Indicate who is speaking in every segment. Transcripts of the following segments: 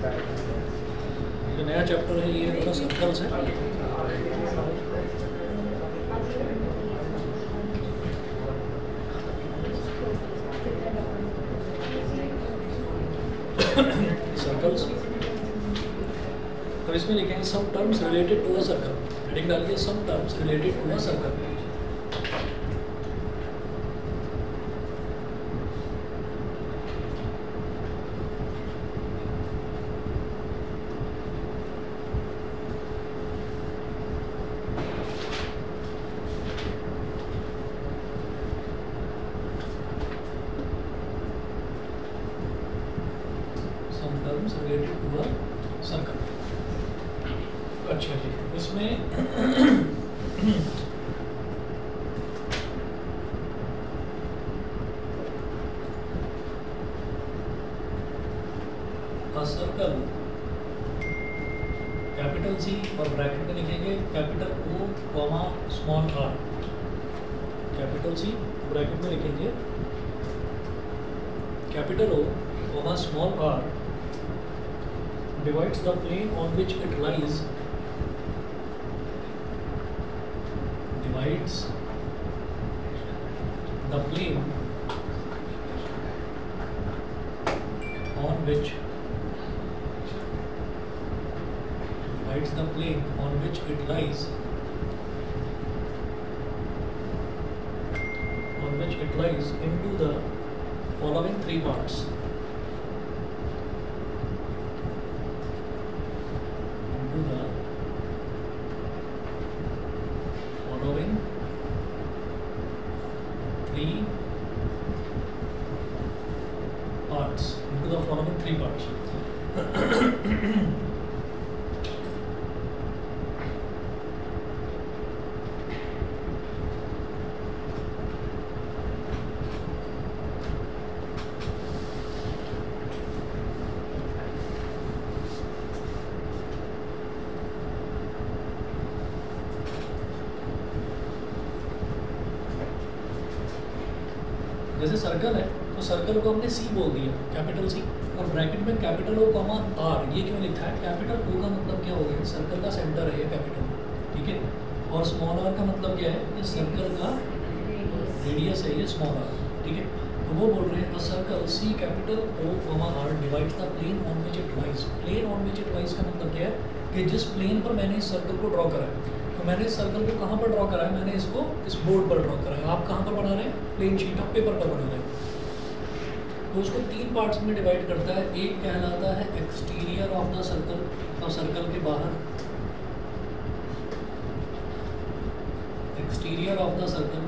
Speaker 1: ये नया चैप्टर है, ये थोड़ा सर्कल्स है। सर्कल्स, अब इसमें लिखेंगे some terms related to a circle. Heading डालिए some terms related to a circle. Related to a circle. अच्छा जी, इसमें सर्कल कैपिटल सी और ब्रैकेट में लिखेंगे capital O comma small R. Capital C bracket में लिखेंगे capital O comma small R divides the plane on which it lies, divides the plane on which divides the plane on which it lies, on which it lies into the following three parts. जैसे circle है तो circle को हमने सी बोल दिया, capital C, और bracket में capital O comma are. ये क्यों लिखा है? कैपिटल ओ का मतलब क्या हो गया? सर्कल का सेंटर है ये कैपिटल, ठीक है। और स्मॉल आर का मतलब क्या है? ये सर्कल का रेडियस है, ये स्मॉल आर, ठीक है। तो वो बोल रहे हैं circle C capital O comma R divides the plane on which it lies. Plane on which it lies का मतलब क्या है कि जिस प्लेन पर मैंने इस सर्कल को ड्रॉ करा है, तो मैंने इस सर्कल को कहाँ पर ड्रॉ करा है? मैंने इसको इस बोर्ड पर ड्रॉ करा है। आप कहाँ पर बना रहे हैं? प्लेन शीट ऑफ पेपर पर बना रहे हैं। तो उसको तीन पार्ट्स में डिवाइड करता है। एक कहलाता है एक्सटीरियर ऑफ द सर्कल, और सर्कल के बाहर, एक्सटीरियर ऑफ द सर्कल।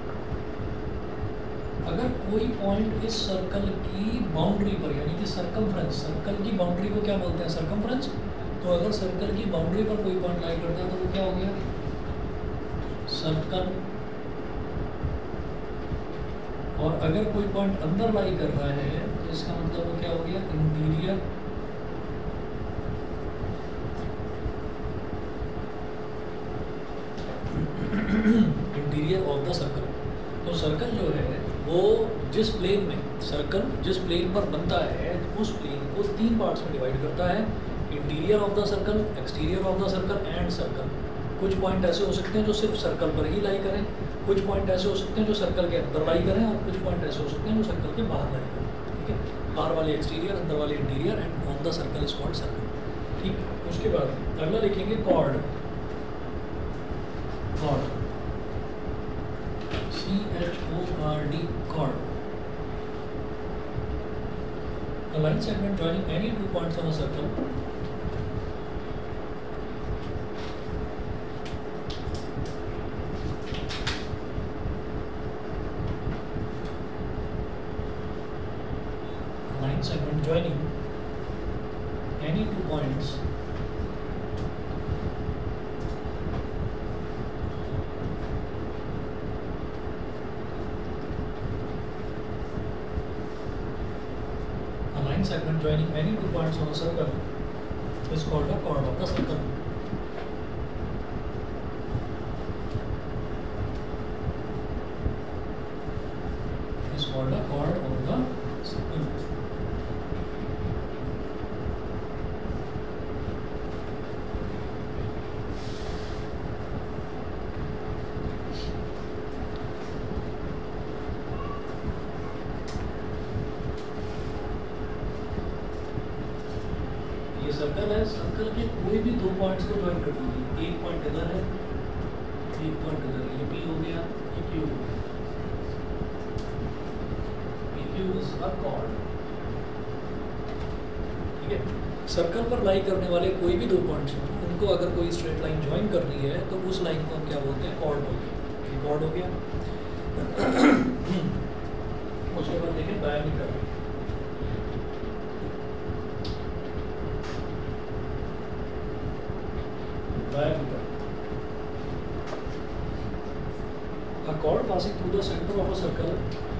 Speaker 1: अगर कोई पॉइंट इस सर्कल की बाउंड्री पर, यानी कि सर्कमफ्रेंस, सर्कल की बाउंड्री को क्या बोलते हैं? सर्कमफ्रेंस। तो अगर सर्कल की बाउंड्री पर कोई पॉइंट लाई करता है तो वो क्या हो गया? सर्कल। और अगर कोई पॉइंट अंदर लाई कर रहा है तो इसका मतलब वो क्या हो गया? Interior. Interior of the circle. तो सर्कल जो है वो जिस प्लेन में, सर्कल जिस प्लेन पर बनता है उस प्लेन को तीन पार्ट्स में डिवाइड करता है। Interior of the circle, exterior of the circle and circle. कुछ पॉइंट ऐसे हो सकते हैं जो सिर्फ सर्कल पर ही लाई करें, कुछ पॉइंट ऐसे हो सकते हैं जो सर्कल के अंदर लाई करें, और कुछ पॉइंट ऐसे हो सकते हैं जो सर्कल के बाहर लाई करें, ठीक है। बाहर वाले एक्सटीरियर, अंदर वाले interior, and on the circle is called circle, ठीक। उसके बाद अगला लिखेंगे chord. Chord, CHORD, chord. A line segment joining any two points on a circle joining any two points segment joining any two points on a circle is called a chord of the circle. Is called a chord of the circle. ये circle है, circle के कोई भी दो points को join कर दीजिए। एक पॉइंट इधर है, एक पॉइंट इधर है, ये P हो गया, ये Q हो गया। PQ इज अ कॉर्ड, ठीक है। सर्कल पर लाई करने वाले कोई भी दो पॉइंट्स हो, उनको अगर कोई स्ट्रेट लाइन ज्वाइन कर रही है तो उस लाइन को हम क्या बोलते हैं? कॉर्ड बोलते हैं। ये कॉर्ड हो गया। उसके बाद देखें diameter. Diameter. A chord passing through the center of a circle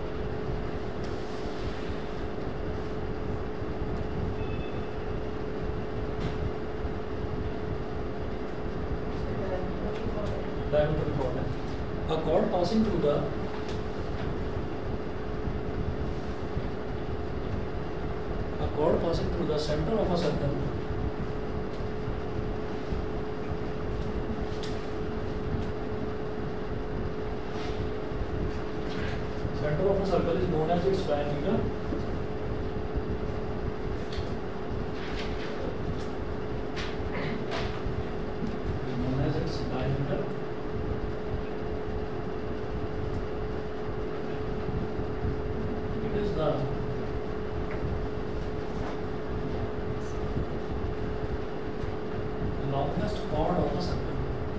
Speaker 1: diameter chord है. A chord passing through the center of a circle is known as its diameter. It is the longest chord of a circle.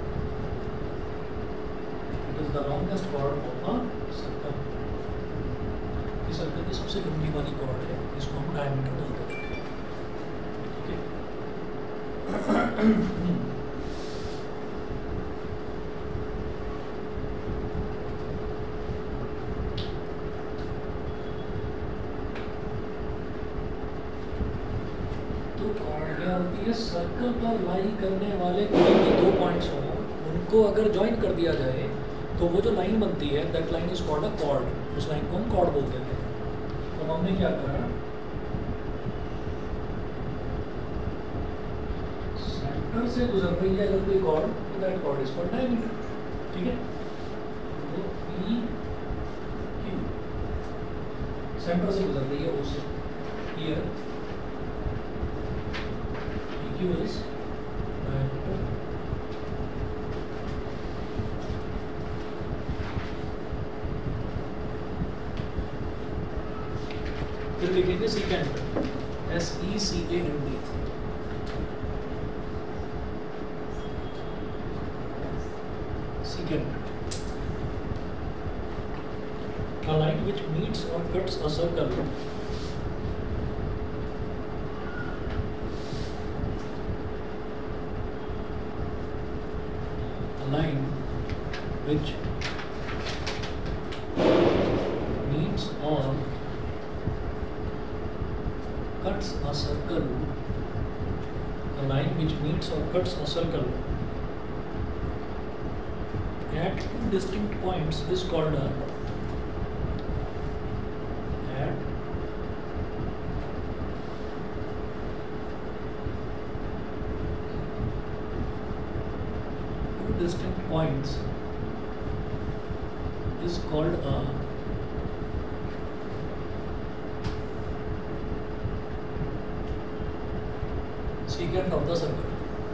Speaker 1: It is the longest chord of a circle. इस circle की सबसे लंबी वाली cord है, इसको हम diameter बोलते हैं, ठीक है। तो कॉर्ड क्या होती है? सर्कल पर लाई करने वाले कोई भी दो पॉइंट्स हो, उनको अगर ज्वाइन कर दिया जाए तो वो जो लाइन बनती है, that line is called a chord. उस लाइन को हम कॉर्ड बोलते हैं। तो हमने क्या करा, सेंटर से गुजर रही है अगर कोई कॉर्ड, तो that chord is called diameter, ठीक है। तो P Q सेंटर से गुजर रही है उससे, हियर PQ इज डायमीटर। फिर लिखेंगे secant, SECANT। Secant, a line which meets or cuts a circle which meets or cuts a circle, a line which meets or cuts a circle at two distinct points is called a distinct points is called a secant of the circle.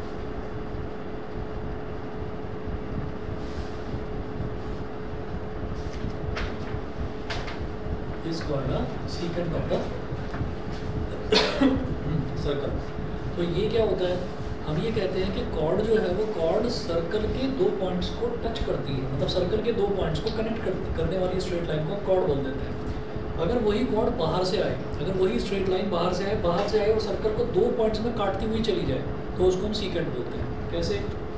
Speaker 1: Is called a secant of the circle. तो ये क्या होता है, हम ये कहते हैं कि कॉर्ड जो है वो कॉर्ड सर्कल के दो पॉइंट्स को टच करती है, मतलब सर्कल के दो पॉइंट्स को कनेक्ट करने वाली स्ट्रेट लाइन को कॉर्ड बोल देते हैं। अगर वही कॉर्ड बाहर से आए, अगर वही स्ट्रेट लाइन बाहर से आए और सर्कल को दो पॉइंट्स में काटती हुई चली जाए तो उसको हम सीकेंट बोलते हैं। कैसे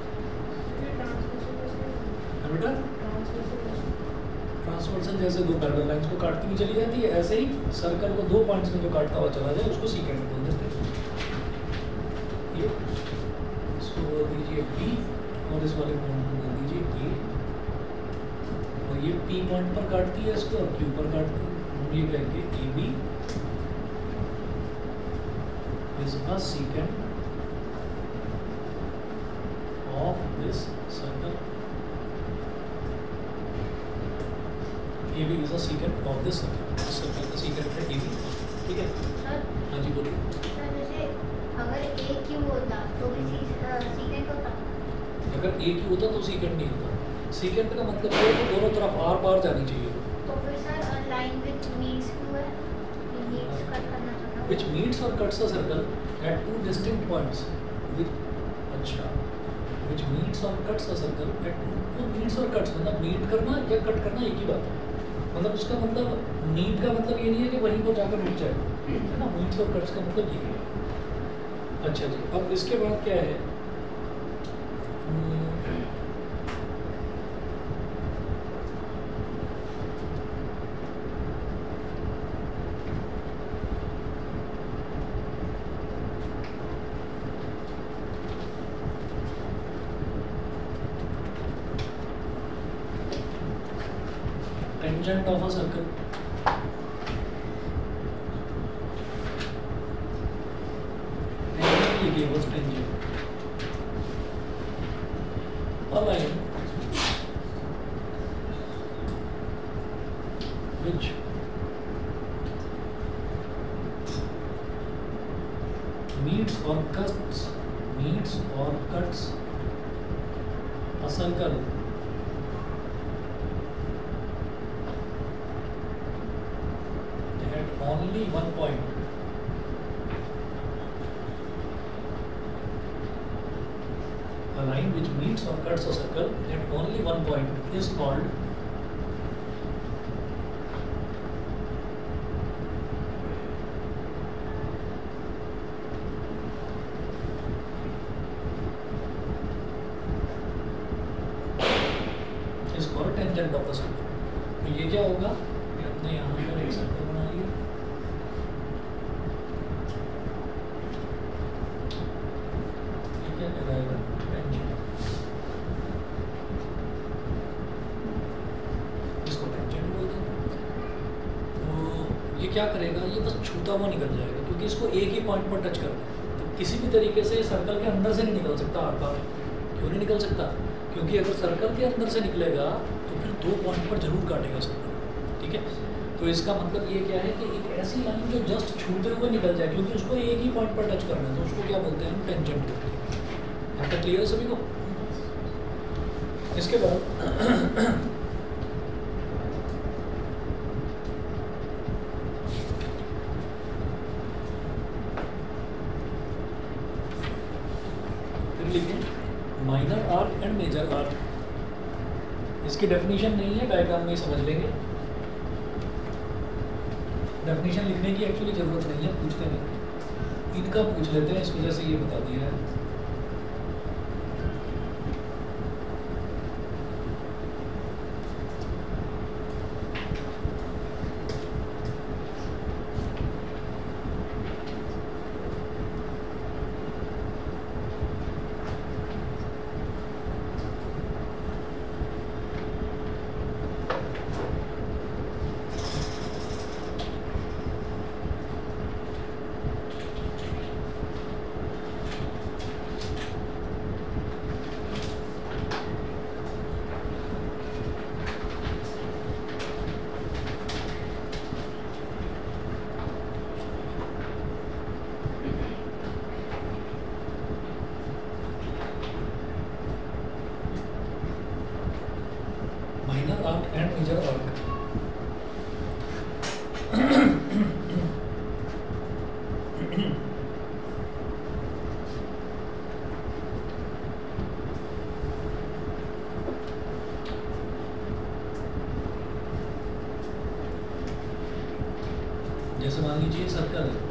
Speaker 1: बेटा? ट्रांसवर्सल, जैसे दो पैरेलल लाइंस को काटती हुई चली जाती है, ऐसे ही सर्कल को दो पॉइंट्स में जो काटता हुआ चला जाए उसको सीकेंट बोल देते हैं। ये इसको बोल दीजिए B और इस वाले पॉइंट को बोल दीजिए A, और ये P पॉइंट पर काटती है इसको और Q पर काटती है, हम ये कहेंगे AB is a secant of this circle। AB is a secant of this circle। इस सर्कल का secant है AB, ठीक है? हाँ जी बोलिए।
Speaker 2: जैसे अगर A होता तो भी सीकेंट होता।
Speaker 1: अगर एक ही होता तो सीकेंट नहीं होता। सीकेंट का मतलब ये है कि दोनों तरफ आर पार जानी चाहिए।
Speaker 2: तो फिर सर लाइन विच मीट्स क्यों है, मीट्स कट करना चाहता
Speaker 1: विच मीट्स और cuts a circle at two distinct points. अच्छा, विच मीट्स और cuts a circle at two, meets और कट्स मतलब मीट करना या कट करना एक ही बात है। मतलब उसका मतलब मीट का मतलब ये नहीं है कि वहीं पर जाकर रुक जाए, है ना। मीट्स और कट्स का मतलब ये है। अच्छा जी, अब इसके बाद क्या है, tangent of a circle. Tangent लिखिए बस, tangent. A line which meets or cuts a circle at only one point a line which meets or cuts a circle at only one point is called tangent of the circle. तो ये क्या होगा कि हमने यहाँ पर एक circle बना लिया, ठीक है, कहलाएगा टेंजेंट। इसको टेंजेंट बोलते हैं। तो ये क्या करेगा, ये बस छूता हुआ निकल जाएगा, क्योंकि इसको एक ही पॉइंट पर टच करना है। तो किसी भी तरीके से सर्कल के अंदर से नहीं निकल सकता आर पार। क्यों नहीं निकल सकता? क्योंकि अगर सर्कल के अंदर से निकलेगा तो फिर दो पॉइंट पर जरूर काटेगा सर्कल, ठीक है। तो इसका मतलब ये क्या है कि एक ऐसी लाइन जो जस्ट छूते हुए निकल जाए, क्योंकि उसको एक ही पॉइंट पर टच करना है, तो उसको क्या बोलते हैं, टेंजेंट बोलते हैं। यहाँ तक क्लियर है सभी को? इसके बाद फिर लिखें minor arc and major arc. इसकी डेफिनेशन नहीं है, डायग्राम में ही समझ लेंगे। डेफिनेशन लिखने की एक्चुअली ज़रूरत नहीं है, पूछते नहीं, इनका पूछ लेते हैं, इस वजह से ये बता दिया है। Minor arc and major arc. जैसे मान लीजिए सर्कल है,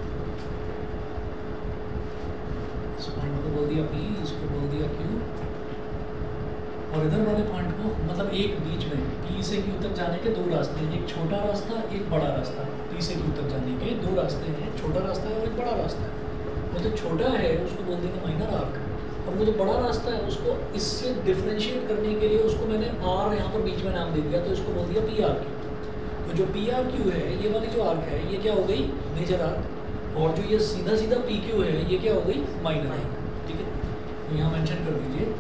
Speaker 1: इस पॉइंट को बोल दिया P, इसको बोल दिया Q, और इधर वाले पॉइंट को मतलब एक बीच में P से Q तक जाने के दो रास्ते हैं, एक छोटा रास्ता एक बड़ा रास्ता। P से Q तक जाने के दो रास्ते हैं, छोटा रास्ता है और एक बड़ा रास्ता है। वो जो छोटा है उसको बोल देंगे माइनर आर्क, और वो जो बड़ा रास्ता है उसको इससे डिफ्रेंशिएट करने के लिए उसको मैंने R यहाँ पर बीच में नाम दे दिया, तो इसको बोल दिया PRQ। तो जो PRQ है, ये वाली जो आर्क है, ये क्या हो गई, मेजर आर्क, और जो ये सीधा सीधा PQ है, ये क्या हो गई, माइनर आर्क, ठीक है। तो यहाँ मेंशन कर दीजिए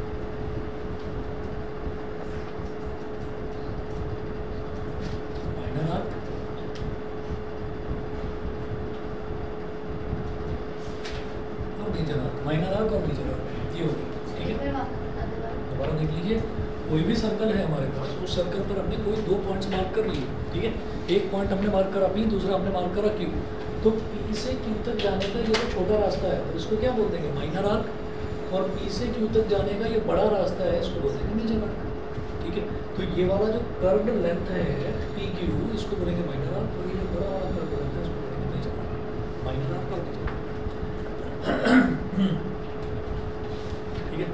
Speaker 1: माइनर आर्क और मेजर आर्क, माइनर आर्क और मेजर आर्क ये होगी, ठीक है।
Speaker 2: फिर वापस बता दो बार।
Speaker 1: दोबारा देख लीजिए, कोई भी सर्कल है हमारे पास, उस सर्कल पर हमने कोई 2 पॉइंट्स मार्क कर लिए, ठीक है। एक पॉइंट हमने मार्क करा P, दूसरा हमने मार्क करा Q, तो P से Q तक जाने का ये जो छोटा रास्ता है तो इसको क्या बोल देंगे, माइनर आर्क, और P से Q तक जाने का ये बड़ा रास्ता है, इसको बोल देंगे मेजर आर्क, ठीक है। तो ये वाला जो कर्व्ड लेंथ है PQ, इसको बोलेंगे माइनर आर्क, और ये जो बड़ा वाला कर्व्ड लेंथ है इसको बोलेंगे मेजर आर्क, माइनर आर्क और मेजर आर्क, ठीक है।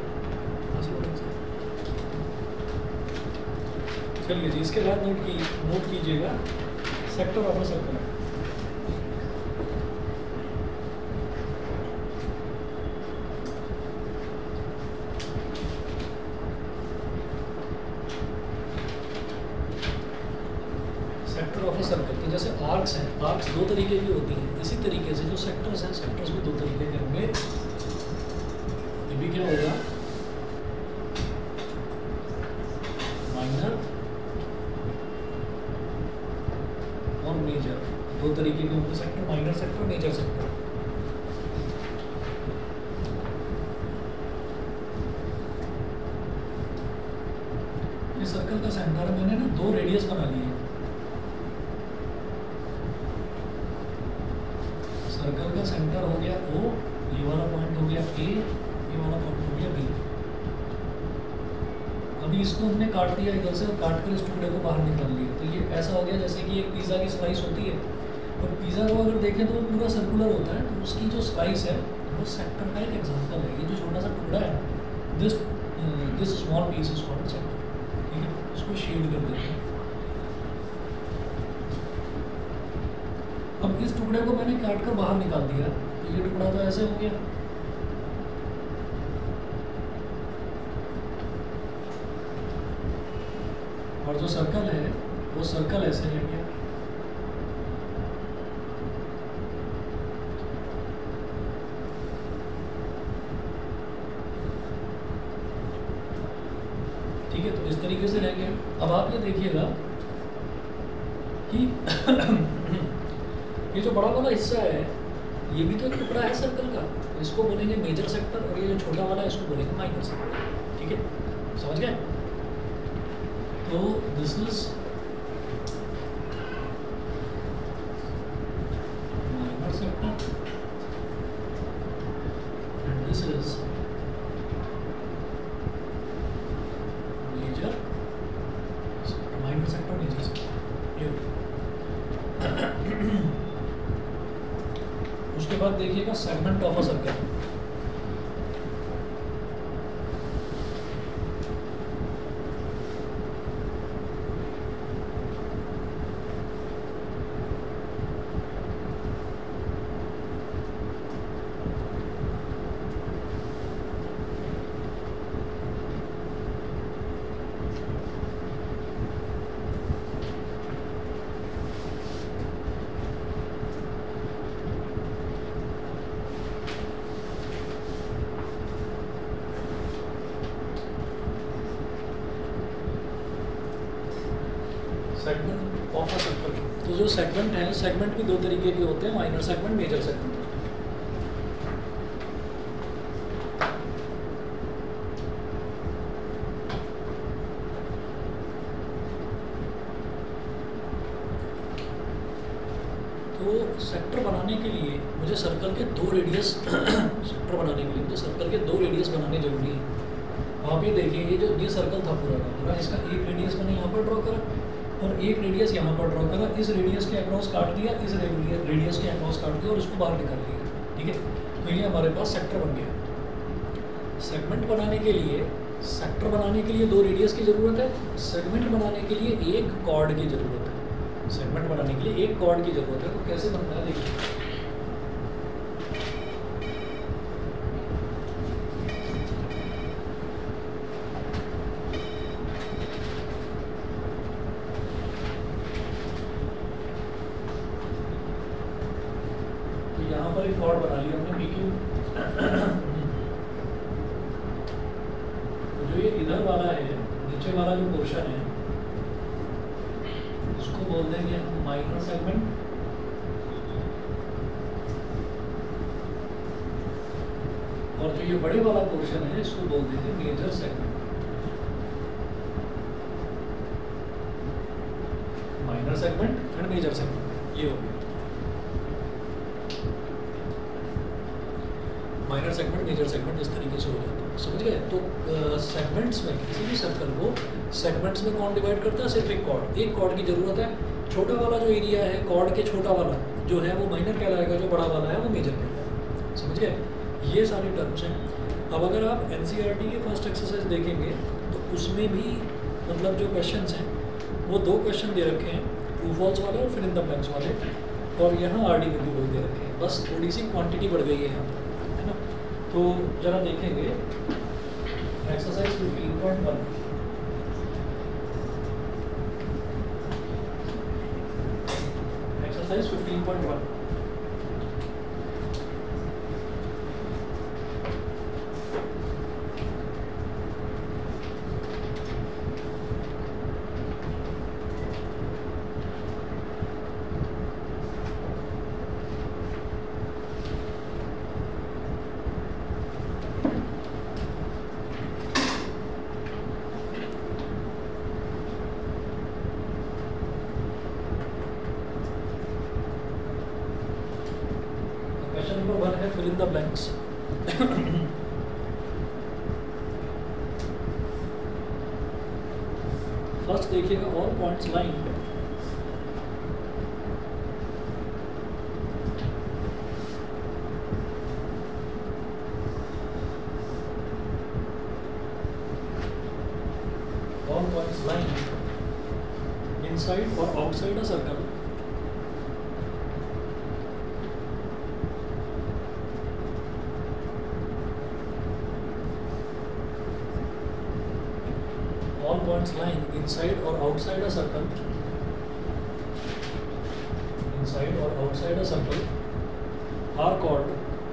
Speaker 1: चलिए जी, इसके बाद नोट कीजिएगा sector of a circle. Sector of a circle के जैसे आर्क्स हैं, आर्क्स 2 तरीके की होती हैं, इसी तरीके से जो सेक्टर्स हैं, सेक्टर्स भी 2 तरीके के होंगे। ये भी क्या होगा, माइनर और मेजर, 2 तरीके के होंगे sector, minor sector, major sector. इस सर्कल का सेंटर मैंने ना 2 रेडियस बना लिए। सर्कल का सेंटर हो गया O, ये वाला पॉइंट हो गया A, ये वाला पॉइंट हो गया B। अभी इसको हमने काट दिया इधर से, और काट कर इस टुकड़े को बाहर निकाल लिया, तो ये ऐसा हो गया जैसे कि एक पिज़्ज़ा की स्लाइस होती है, और पिज़्ज़ा को अगर देखें तो वो पूरा सर्कुलर होता है, तो उसकी जो स्लाइस है वो सेक्टर का एक एग्जांपल है। ये जो छोटा सा टुकड़ा है, this small piece is called sector, ठीक है। इसको शेड कर देते हैं। अब इस टुकड़े को मैंने काट कर बाहर निकाल दिया, तो ये टुकड़ा तो ऐसे हो गया, और जो सर्कल है वो सर्कल ऐसे रह गया। ठीक है, तो इस तरीके से रह गया। अब आप ये देखिएगा कि ये जो बड़ा वाला हिस्सा है ये भी तो एक टुकड़ा है सर्कल का, तो इसको बोलेंगे मेजर सेक्टर, और ये जो छोटा वाला है इसको बोलेंगे माइनर सेक्टर, ठीक है। समझ गए? तो this is minor sector and this is major sector, minor sector, major sector, ये उसके बाद देखिएगा segment of a circle. Segment of a circle, तो जो सेगमेंट है, सेगमेंट भी 2 तरीके के होते हैं, माइनर सेगमेंट, मेजर सेगमेंट। तो सेक्टर बनाने के लिए मुझे सर्कल के 2 रेडियस सेक्टर बनाने के लिए मुझे सर्कल के 2 रेडियस बनाने जरूरी है। आप ये देखिए, ये सर्कल था पूरा का पूरा, इसका एक रेडियस मैंने यहाँ पर ड्रॉ करा और एक रेडियस यहाँ पर ड्रॉ करा, इस रेडियस के अक्रॉस काट दिया, इस रेडियस के अक्रॉस काट दिया और इसको बाहर निकाल लिया, ठीक है। तो ये हमारे पास सेक्टर बन गया। सेगमेंट बनाने के लिए, सेक्टर बनाने के लिए 2 रेडियस की ज़रूरत है, सेगमेंट बनाने के लिए 1 कॉर्ड की ज़रूरत है। सेगमेंट बनाने के लिए 1 कॉर्ड की ज़रूरत है। तो कैसे बनता है देखिए, यहाँ पर एक कॉर्ड बना लिया हमने PQ। तो जो ये इधर वाला है, नीचे वाला जो पोर्शन है, उसको बोल देंगे हम माइनर सेगमेंट, और जो ये बड़े वाला पोर्शन है इसको बोल देते हैं major segment. Minor segment and major segment ये हो गया। माइनर सेगमेंट मेजर सेगमेंट इस तरीके से हो जाता है, समझ गए। तो सेगमेंट्स में किसी भी सर्कल को सेगमेंट्स में कौन डिवाइड करता है? सिर्फ एक कॉर्ड, एक कॉर्ड की जरूरत है। छोटा वाला जो एरिया है कॉर्ड के, छोटा वाला जो है वो माइनर कहलाएगा, जो बड़ा वाला है वो मेजर कहलाएगा, समझ गए। ये सारी टर्म्स हैं। अब अगर आप एनसीईआरटी के फर्स्ट एक्सरसाइज देखेंगे तो उसमें भी मतलब जो क्वेश्चंस हैं वो 2 क्वेश्चन दे रखे हैं, ट्रू फॉल्स वाले और फिल इन द ब्लैंक्स वाले, और यहाँ RDW दे रखे हैं। बस थोड़ी सी क्वांटिटी बढ़ गई है यहाँ पर, है ना। तो जरा देखेंगे एक्सरसाइज 15.1। एक्सरसाइज 15.1 नंबर 1 है fill in the blanks. First देखिएगा all points lying, all points lying inside और outside a circle points lying inside or outside a circle, inside or outside a circle are called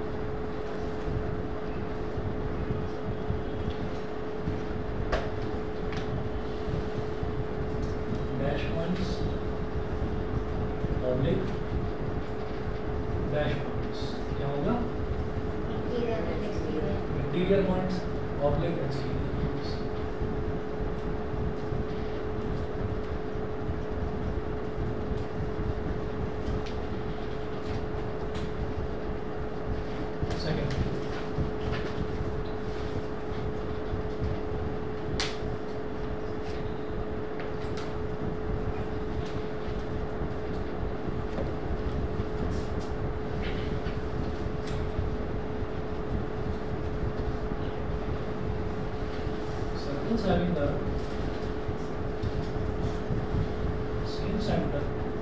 Speaker 1: dash points, oblique dash points। क्या होगा? Interior points, oblique exterior। Having the same center,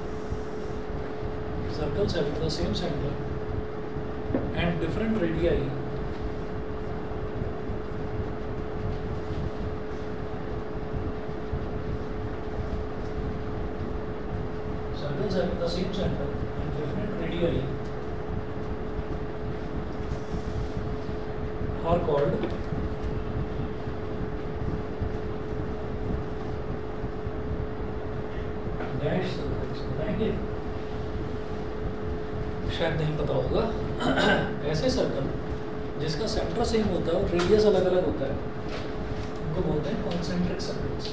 Speaker 1: circles having the same center and different radii, circles having the same center and different radii are called dash circles. बताएंगे? शायद नहीं पता होगा। ऐसे circle जिसका centre same होता है और रेडियस अलग अलग होता है उनको बोलते हैं कॉन्सेंट्रिक सर्कल्स।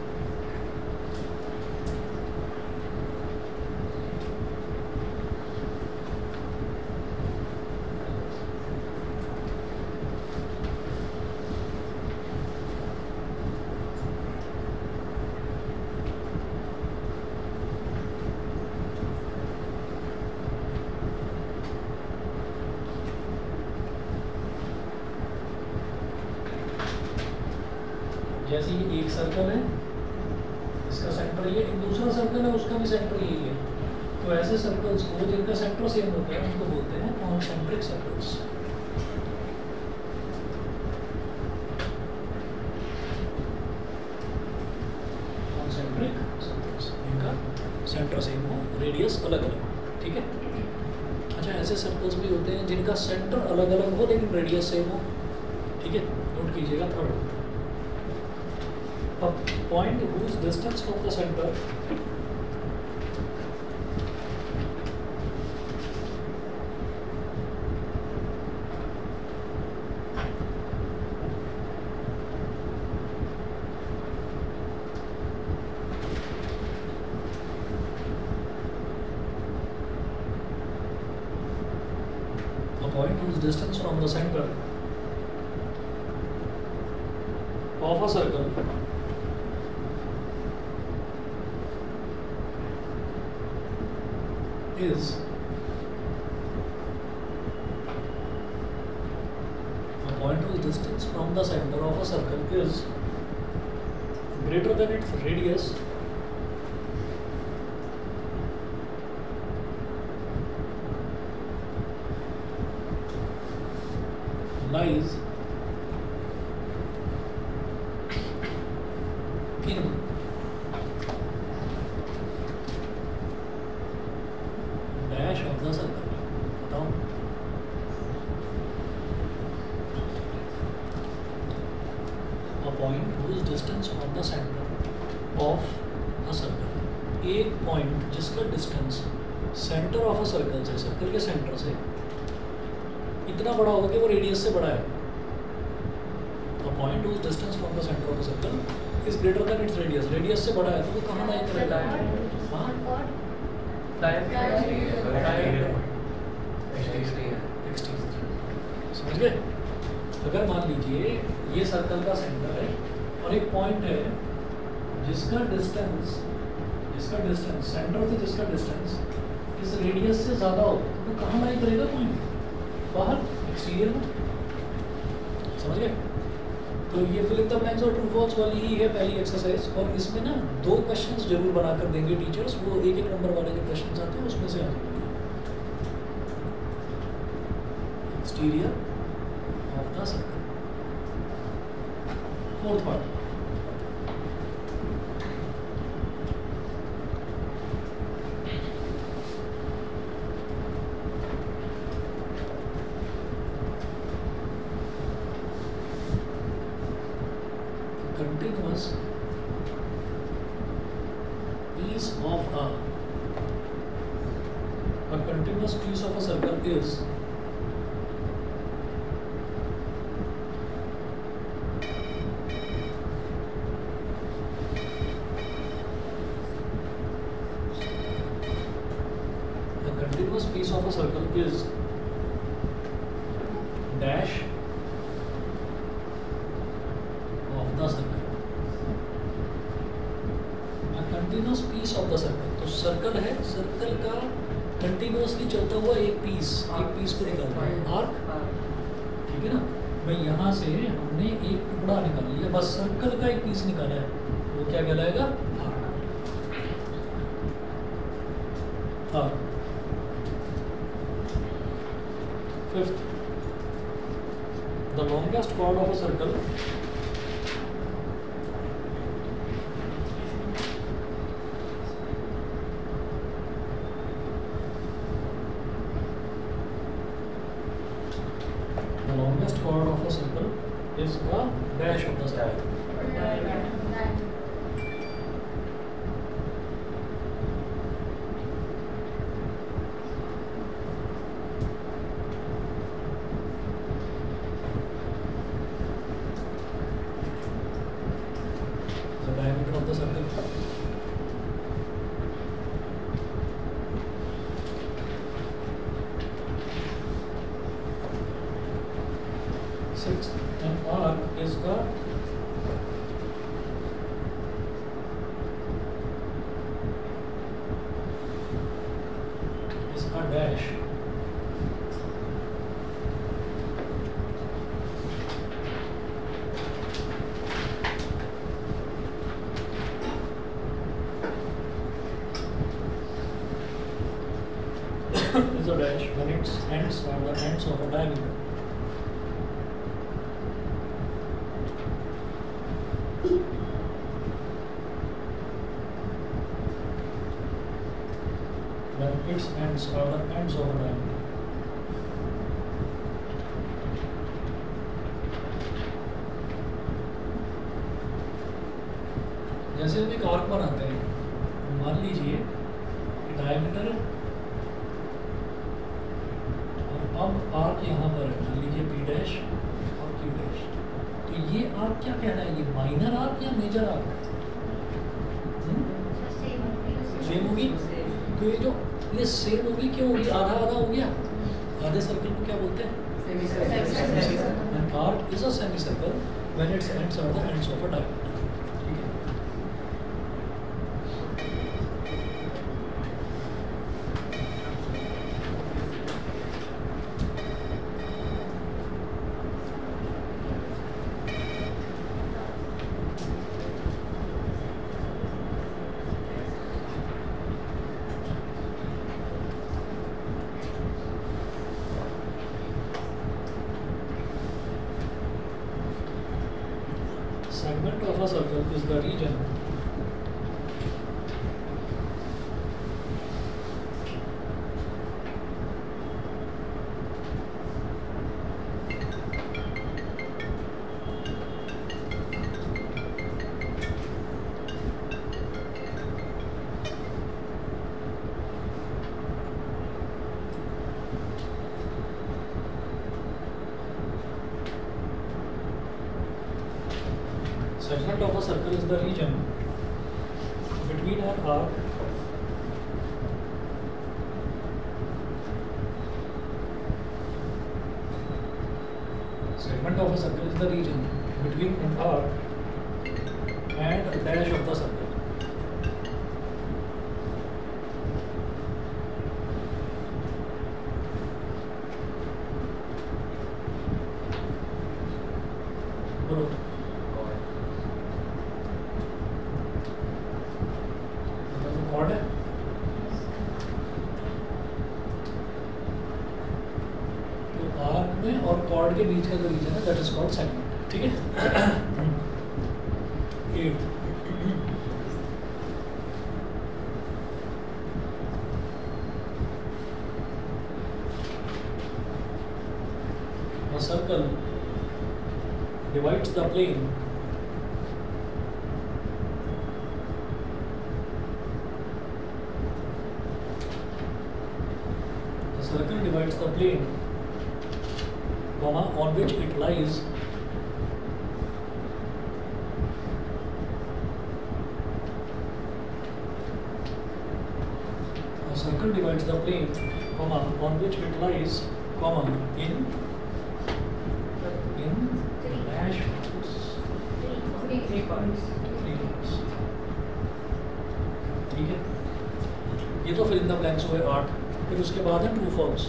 Speaker 1: जैसे ये एक सर्कल है, इसका सेंटर ये, दूसरा सर्कल है उसका भी सेंटर यही है, तो ऐसे सर्कल्स को जिनका सेंटर सेम होता है उनको बोलते हैं कॉन्सेंट्रिक सर्कल्स। कॉन्सेंट्रिक सर्कल्स जिनका सेंटर सेम हो, रेडियस अलग अलग हो, ठीक है। अच्छा, ऐसे सर्कल्स भी होते हैं जिनका सेंटर अलग अलग हो लेकिन रेडियस सेम हो, ठीक है। नोट कीजिएगा। Third, a point whose distance from the center distance from the center of a circle is a point whose distance from the center of a circle is greater than its radius lies in dash of the circle. बताओ a point whose distance from the center of a circle, एक point जिसका distance center of a circle से, circle के centre से इतना बड़ा होगा कि वो रेडियस से बड़ा है. A point whose distance from the center of a circle is greater than its radius. Radius से बड़ा है तो वो कहाँ लाई करेगा? हाँ? एक्सटीरियर. समझ गए? अगर मान लीजिए ये सर्कल का सेंटर है और एक पॉइंट है जिसका डिस्टेंस सेंटर से जिसका डिस्टेंस इस रेडियस से ज़्यादा हो तो वो कहाँ लाई करेगा पॉइंट? बाहर, एक्सटीरियर में. समझ गए? तो ये फिल इन द ब्लैंक्स और ट्रू फॉल्स वाली ही है पहली एक्सरसाइज. और इसमें ना 2 क्वेश्चंस जरूर बनाकर देंगे टीचर्स. वो 1-1 नंबर वाले जो क्वेश्चंस आते हैं उसमें से आ जाएंगे. Exterior of the circle. Fourth part. Continuous piece of a continuous piece of a circle is dash of the circle. A continuous piece of the circle. तो सर्कल है, सर्कल का कंटिन्यूसली चलता हुआ एक पीस को निकालना है. आर्क, ठीक है ना. भाई यहाँ से हमने एक टुकड़ा निकाल लिया, बस सर्कल का एक पीस निकाला है, वो क्या कहलाएगा? Arc. Fifth, the longest chord of a circle is the dash of the circle. The diameter of the circle. Sixth, an arc is the dash is a dash when its ends are the ends of a diameter. When its ends are the ends of a diameter. जैसे हम एक arc बनाते हैं, मान लीजिए कि diameter है और अब आर्क यहाँ पर है, मान लीजिए P डैश और Q डैश. तो ये आर्क क्या कहना है? ये माइनर आर्क या मेजर आर्क? सेम होगी. तो ये जो ये सेम होगी, क्यों होगी? आधा आधा हो गया. आधे सर्कल को क्या बोलते हैं? An arc is a semicircle when its ends are the ends of a diameter. ठीक है. Segment of a circle is the region segment of a circle is the region between an arc segment of a circle is the region between an arc and a dash of the circle. बोलो. Chord है. तो arc में और cord के बीच का जो reason है that is called segment. ठीक है. 8 A circle divides the plane comma, on which it lies a circle divides the plane comma, on which it lies comma, in dash
Speaker 2: Three points.
Speaker 1: ठीक है. ये तो फिर इन द ब्लैंक्स हुए 8. फिर उसके बाद है ट्रू फॉल्स.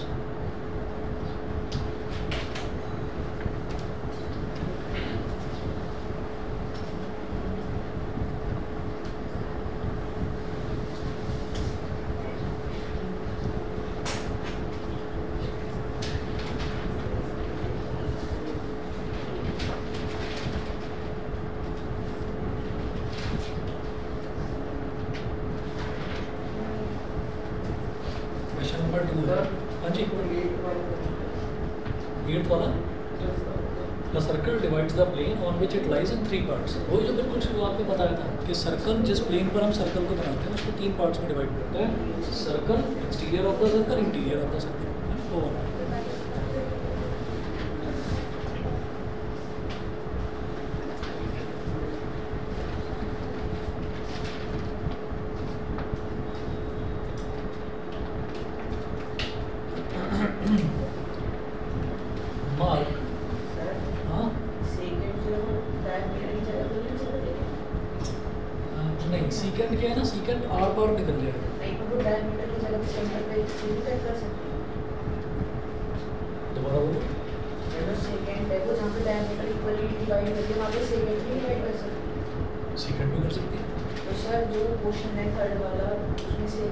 Speaker 1: हाँ जी. 8th वाला The circle divides the plane on which it lies in 3 parts. वही जो बिल्कुल शुरुआत में बताया था कि सर्कल जिस प्लेन पर हम सर्कल को बनाते हैं उसको 3 पार्ट्स में डिवाइड करते हैं. Circle, exterior of the circle, interior of the circle. Mark. हाँ नहीं, सीकेंड क्या है ना, सीकेंड आर पार निकल जाएगा. दोबारा बोलो. सीकेंड भी कर सकती है.
Speaker 3: तो सर जो क्वेश्चन है थर्ड वाला उसमें से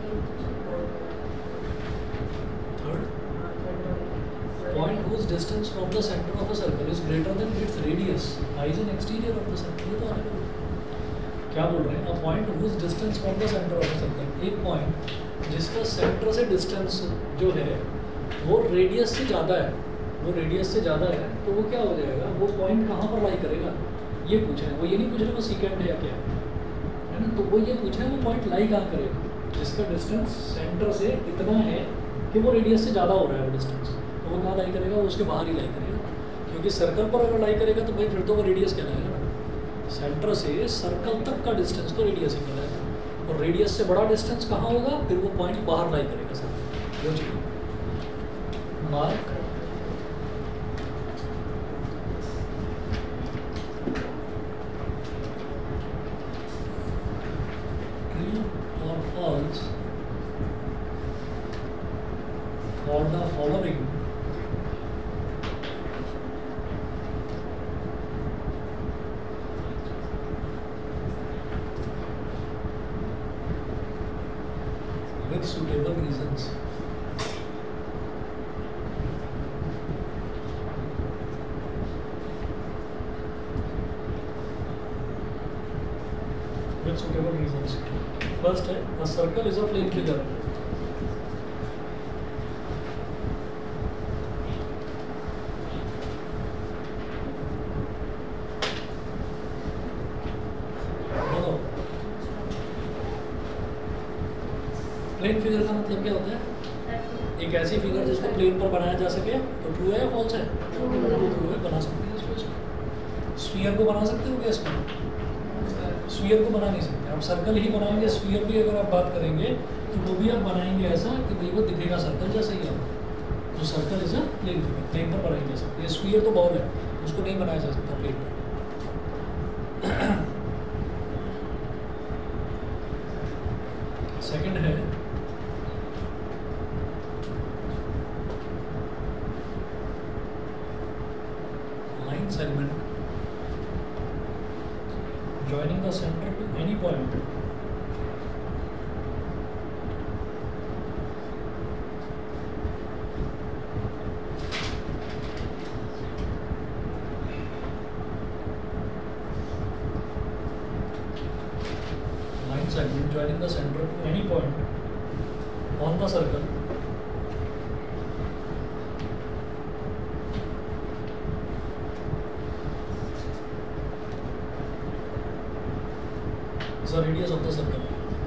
Speaker 1: third point whose distance from the center of a circle is greater than its radius lies in exterior of the circle. ये तो आने को क्या बोल रहे हैं? A point whose distance from the center of a circle, एक point जिसका सेंटर से डिस्टेंस जो है वो रेडियस से ज़्यादा है, वो रेडियस से ज़्यादा है, तो वो क्या हो जाएगा? वो पॉइंट कहाँ पर लाई करेगा ये पूछ रहे हैं. वो ये नहीं पूछ रहे वो सीकेंड है या क्या है ना. तो वो ये पूछ रहे हैं वो पॉइंट लाई कहाँ करेगा जिसका डिस्टेंस सेंटर से इतना है कि वो रेडियस से ज़्यादा हो रहा है वो डिस्टेंस. वो कहाँ लाई करेगा? वो उसके बाहर ही लाई करेगा, क्योंकि सर्कल पर अगर लाई करेगा तो भाई फिर तो वो रेडियस कहलाएगा ना. सेंटर से सर्कल तक का डिस्टेंस तो रेडियस ही कहलाएगा, और रेडियस से बड़ा डिस्टेंस कहाँ होगा? फिर वो पॉइंट बाहर लाई करेगा सर्कल. वो चीज़ mark with suitable reasons. With suitable reasons. First है, a circle is a plane figure. Plane figure का मतलब क्या होता है? एक ऐसी फिगर जिसको प्लेन पर बनाया जा सके। तो ट्रू है या फॉल्स है? ट्रू है, बना सकते हैं इसको। स्फीयर को बना सकते हो क्या इसको? स्फीयर को बना नहीं सकते आप, सर्कल ही बनाएंगे। स्फीयर भी अगर आप बात करेंगे तो वो भी आप बनाएंगे ऐसा कि भाई वो दिखेगा सर्कल जैसा ही आपको। तो circle is a plane figure, plane पर बनाई जा सकती है। स्फीयर तो बॉल है, उसको नहीं बनाया जा सकता प्लेन पर। सेकंड है line segment joining the center to any point line segment joining the center to any point on the circle is the radius of the circle.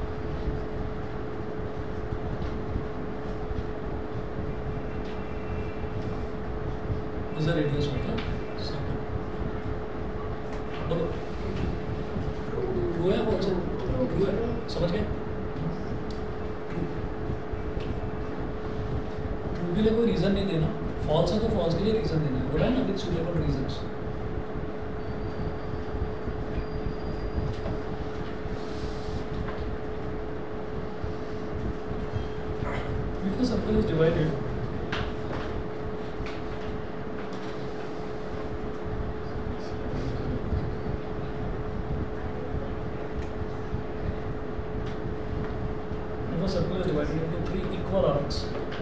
Speaker 1: Is the radius of the circle. बोलो true है कौन सा? True है, समझ गए? True के लिए कोई रीजन नहीं देना, फॉल्स है तो फॉल्स के लिए रीजन देना है। बोला है ना, with suitable reasons. If the circle is divided into three equal arcs,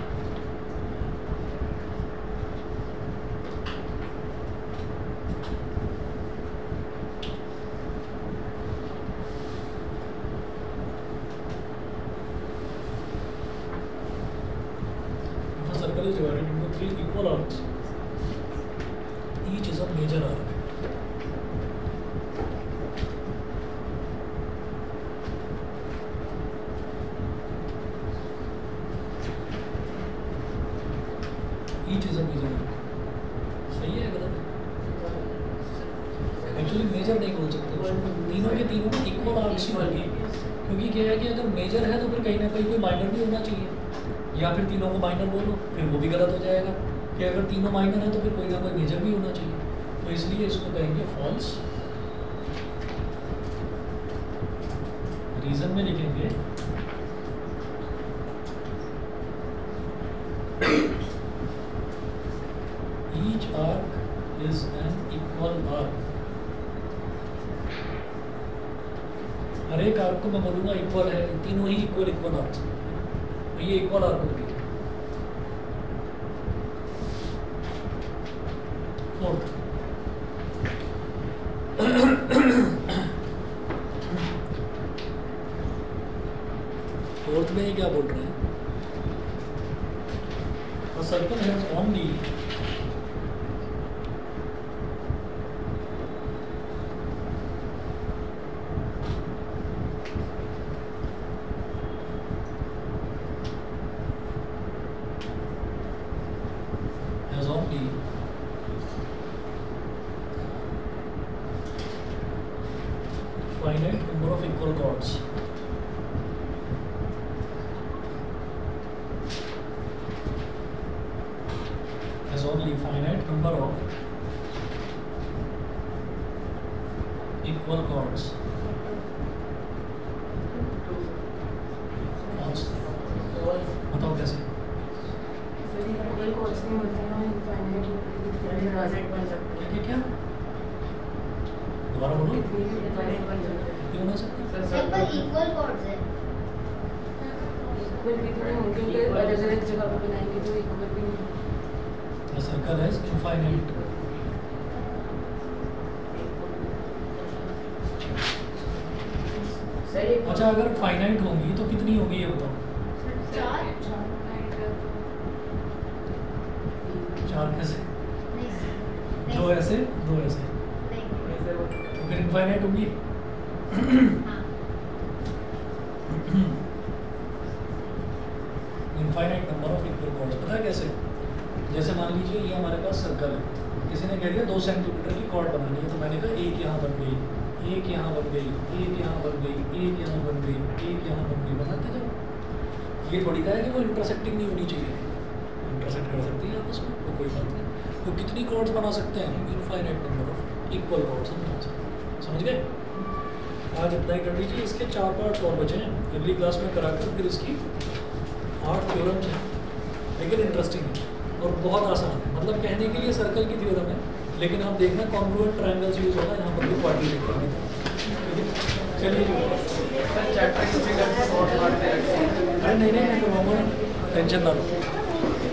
Speaker 1: is divided into three equal arcs. Each is a major arc. Each is a major arc. सही है गलत है? एक्चुअली मेजर नहीं बोल सकते उसको, तीनों के तीनों इक्वल आर्क्स ही होंगे। क्योंकि क्या है कि अगर मेजर है तो फिर कहीं ना कहीं कोई माइनर भी होना चाहिए, या फिर तीनों को माइनर बोलो, फिर वो भी गलत हो जाएगा। कि अगर तीनों माइनर है तो फिर कोई ना कोई मेजर भी होना चाहिए। तो इसलिए इसको कहेंगे फॉल्स। रीजन में लिखेंगे each arc is an equal arc. हर एक आर्क को मैं बोलूँगा इक्वल है, तीनों ही इक्वल आर्क, तो ये इक्वल आर्क होगी। फोर्थ में ये क्या बोल रहे हैं? A circle has only finite number of equal chords. Has only finite number of equal chords. False. बताओ कैसे? क्या? दोबारा बोलो। कितने बना सकते हैं?
Speaker 2: सर पर इक्वल कॉर्ड्स है।
Speaker 3: इक्वल भी तो नहीं होंगे क्योंकि अलग अलग जगह पे बनाएंगे तो इक्वल भी नहीं होंगे।
Speaker 1: A circle has infinite.
Speaker 3: सही
Speaker 1: अच्छा अगर फाइनाइट होंगी तो कितनी होगी ये बताओ?
Speaker 2: चार
Speaker 1: चार कैसे?
Speaker 2: नहीं
Speaker 1: दो ऐसे दो ऐसे
Speaker 2: नहीं
Speaker 1: तो फिर इनफाइनाइट होंगी।
Speaker 2: हाँ
Speaker 1: infinite number of equal chords पता है कैसे? जैसे मान लीजिए ये हमारे पास सर्कल है, किसी ने कह दिया 2 सेंटीमीटर की कॉर्ड बनानी है, तो मैंने कहा एक यहाँ बन गई, एक यहाँ बन गई, एक यहाँ बन गई, एक यहाँ बन गई, एक यहाँ बन गई, बनाते जाओ। ये थोड़ी कहा है कि वो इंटरसेक्टिंग नहीं होनी चाहिए, इंटरसेक्ट कर सकती है आपस में, तो कोई बात नहीं। तो कितनी कॉर्ड्स बना सकते हैं? Infinite number of equal chords हम बना सकते हैं। समझ गए? आज इतना ही कर लीजिए, इसके 4 पार्ट्स और बचे हैं, अगली क्लास में कराकर फिर इसकी 8 थ्योरम्स हैं, लेकिन इंटरेस्टिंग है और बहुत आसान है। मतलब कहने के लिए सर्कल की थ्योरम है, लेकिन आप देखना कॉन्ग्रुएंट ट्रायंगल्स यूज होगा, यहाँ पर भी क्वाड्रिलेटरल करने का। चलिए
Speaker 3: चैप्टर की फिगर बहुत मारते हैं।
Speaker 1: अरे नहीं नहीं मैं करवाऊंगा ना, टेंशन ना लो।